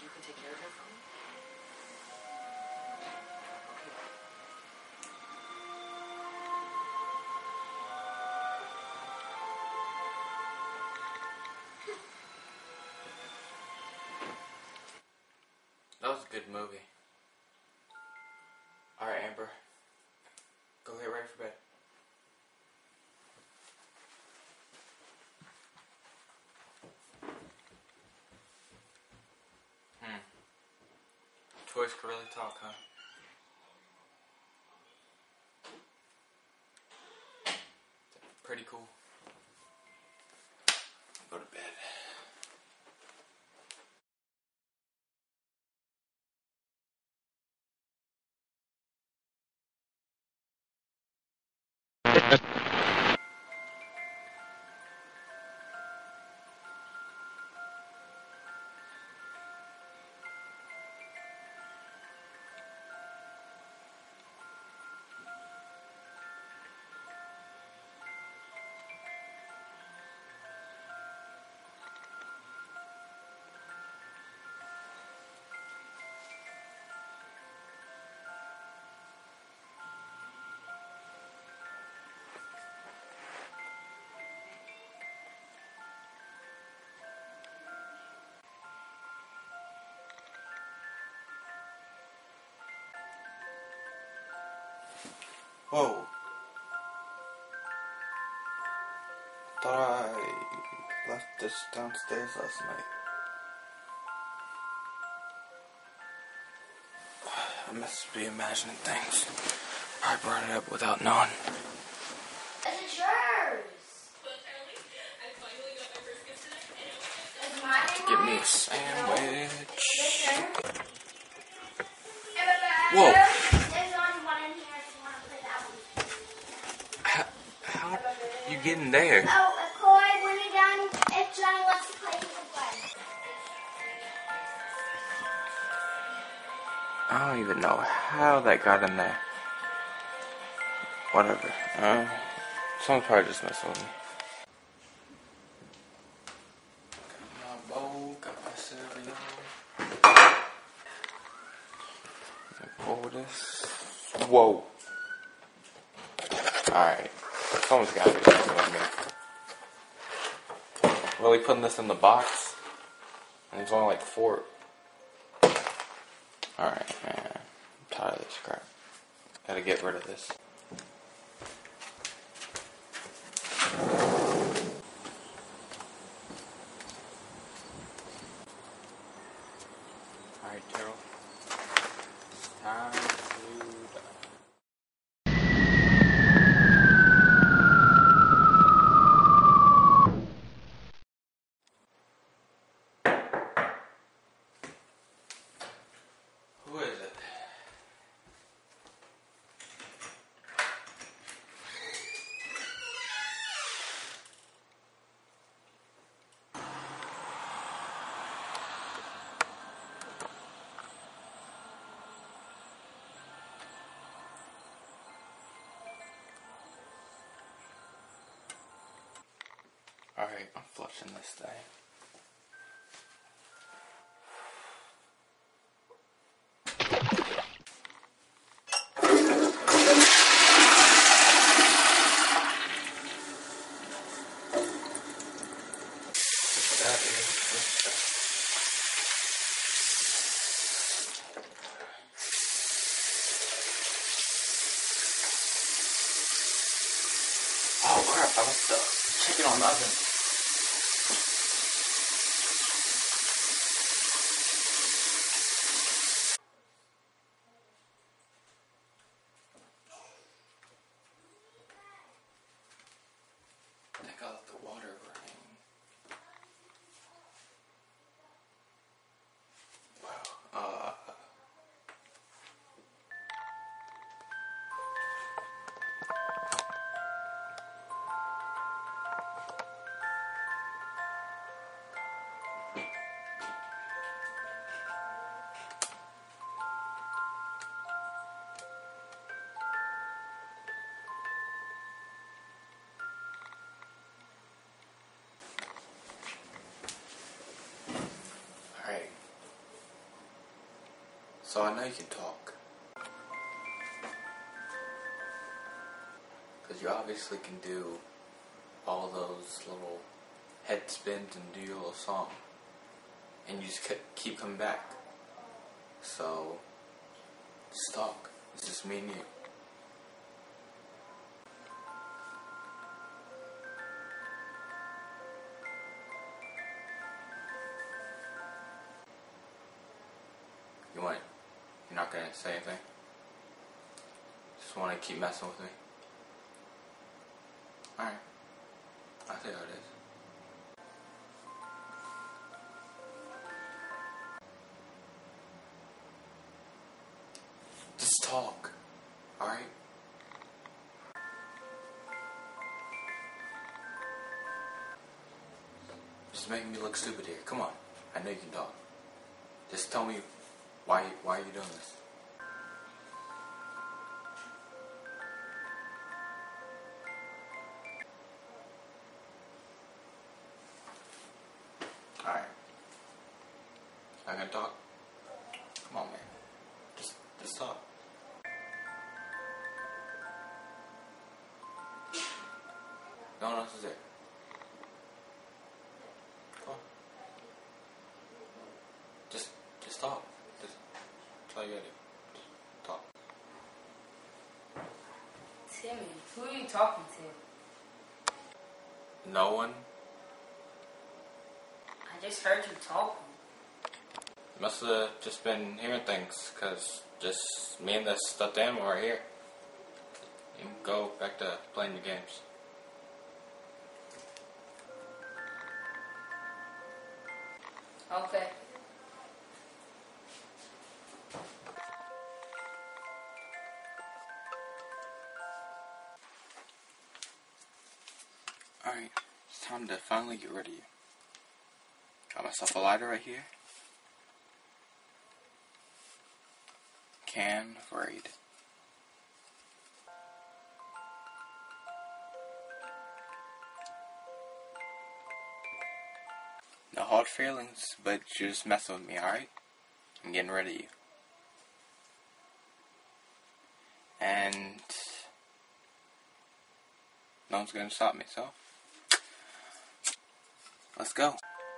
you can take care of her for me? That was a good movie. Alright, Amber. Go get ready for bed. Toys can really talk, huh? Pretty cool. Go to bed. Whoa. Thought I left this downstairs last night. I must be imagining things. I brought it up without knowing. It's yours. Give me a sandwich. Whoa. There's only one in here if you want to play that one. How you getting there? Oh, Chloe, when you're done, if Johnny wants to play, he can play. I don't even know how that got in there. Whatever. Someone's probably just messing with me. Got my bowl, got my cereal. Pour this. Whoa. Alright. Someone's gotta be messing with me. Really putting this in the box? And it's only like 4. Alright, man. I'm tired of this crap. Gotta get rid of this. Alright, Terrell. It's time to die. Who is it? Alright, I'm flushing this thing. Oh crap, I left the chicken on the oven. I think I left the water running. So I know you can talk. Because you obviously can do all those little head spins and do your little song. And you just keep coming back. So, just talk. It's just me and you. You're not gonna say anything? Just wanna keep messing with me? Alright. I'll tell you how it is. Just talk. Alright? Just making me look stupid here. Come on. I know you can talk. Just tell me why are you doing this? Alright. I'm gonna talk. Come on, man. Just talk. No one else is there. Come on. Just talk. That's all you gotta do. Just talk. Timmy, who are you talking to? No one? I just heard you talking. Must have just been hearing things, cause just me and this stuffed animal right here. You can go back to playing your games. Okay. Alright, it's time to finally get rid of you. Got myself a lighter right here. Can of Raid. No hard feelings, but you're just messing with me, alright? I'm getting rid of you. And no one's gonna stop me, so let's go.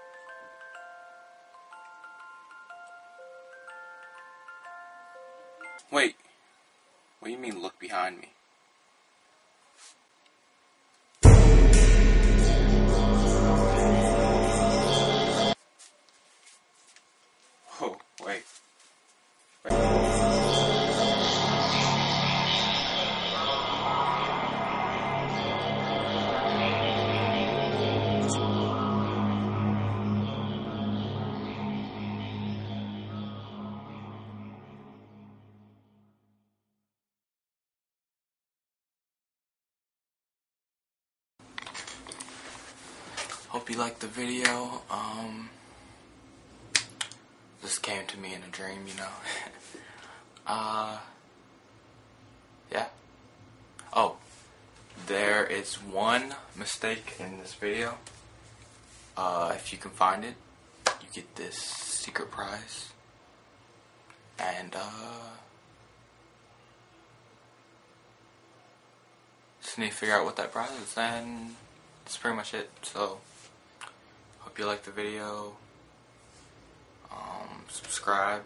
Wait, what do you mean look behind me? Oh, wait. Hope you liked the video. This came to me in a dream, you know. Yeah. Oh, there is one mistake in this video. If you can find it, you get this secret prize. And, just need to figure out what that prize is, and that's pretty much it. So, hope you liked the video. Subscribe,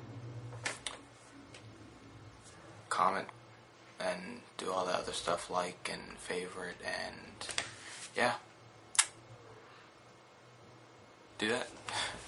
comment, and do all that other stuff, like and favorite, and yeah, do that.